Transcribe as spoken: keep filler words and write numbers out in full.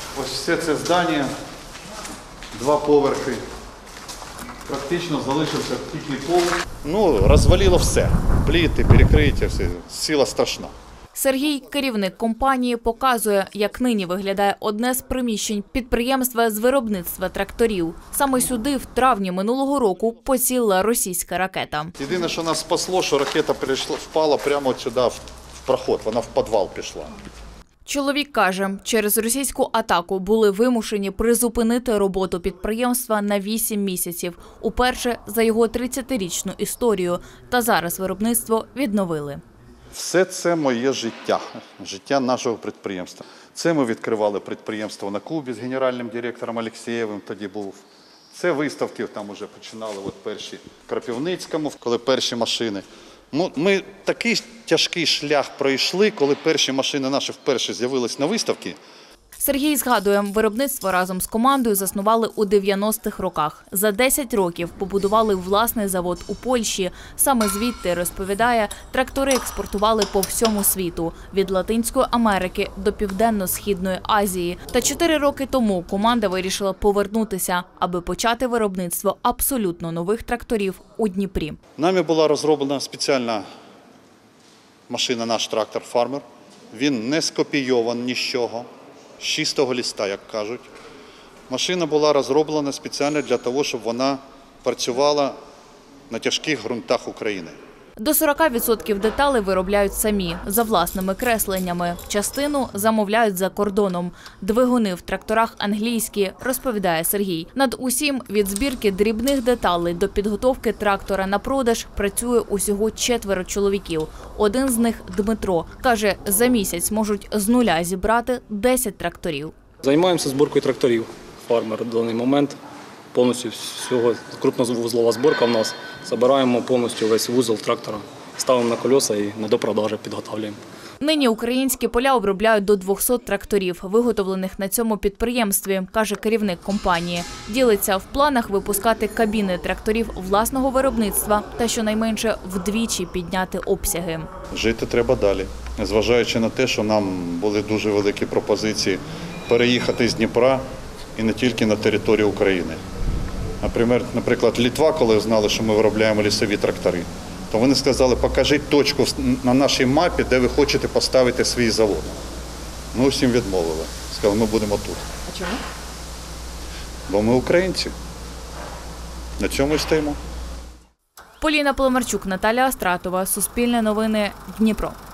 Ось все це здання, два поверхи. Практично залишився тільки пол. Ну, розвалило все. Пліти, перекриття, все. Сила страшна. Сергій, керівник компанії, показує, як нині виглядає одне з приміщень підприємства з виробництва тракторів. Саме сюди в травні минулого року поцілила російська ракета. Єдине, що нас спасло, що ракета прийшла, впала прямо сюди, в проход, вона в підвал пішла. Чоловік каже, через російську атаку були вимушені призупинити роботу підприємства на вісім місяців. Уперше за його тридцятирічну історію. Та зараз виробництво відновили. Все це моє життя, життя нашого підприємства. Це ми відкривали підприємство на Кубі з генеральним директором Олексєєвим тоді був. Це виставки там вже починали от перші в Кропивницькому, коли перші машини. Ми такий тяжкий шлях пройшли, коли перші машини наші вперше з'явились на виставці. Сергій згадує, виробництво разом з командою заснували у дев'яностих роках. За десять років побудували власний завод у Польщі. Саме звідти, розповідає, трактори експортували по всьому світу – від Латинської Америки до Південно-Східної Азії. Та чотири роки тому команда вирішила повернутися, аби почати виробництво абсолютно нових тракторів у Дніпрі. Нами була розроблена спеціальна машина, наш трактор «Фармер». Він не скопійований ні з чого. З чистого листа, як кажуть. Машина була розроблена спеціально для того, щоб вона працювала на тяжких ґрунтах України. До сорока відсотків деталей виробляють самі, за власними кресленнями. Частину замовляють за кордоном. Двигуни в тракторах англійські, розповідає Сергій. Над усім, від збірки дрібних деталей до підготовки трактора на продаж, працює усього четверо чоловіків. Один з них – Дмитро. Каже, за місяць можуть з нуля зібрати десять тракторів. Займаємося зборкою тракторів. Фармер в даний момент. Повністю всього крупновузлова зборка в нас. Забираємо повністю весь вузол трактора, ставимо на колеса і на допродажу підготовлюємо. Нині українські поля обробляють до двохсот тракторів, виготовлених на цьому підприємстві, каже керівник компанії. Ділиться в планах випускати кабіни тракторів власного виробництва та щонайменше вдвічі підняти обсяги. Жити треба далі, зважаючи на те, що нам були дуже великі пропозиції переїхати з Дніпра і не тільки на територію України. Наприклад, Литва, коли знали, що ми виробляємо лісові трактори, то вони сказали, покажіть точку на нашій мапі, де ви хочете поставити свій завод. Ми усім відмовили. Сказали, ми будемо тут. А чому? Бо ми українці. На цьому і стоїмо. Поліна Поломарчук, Наталія Остратова, Суспільне новини, Дніпро.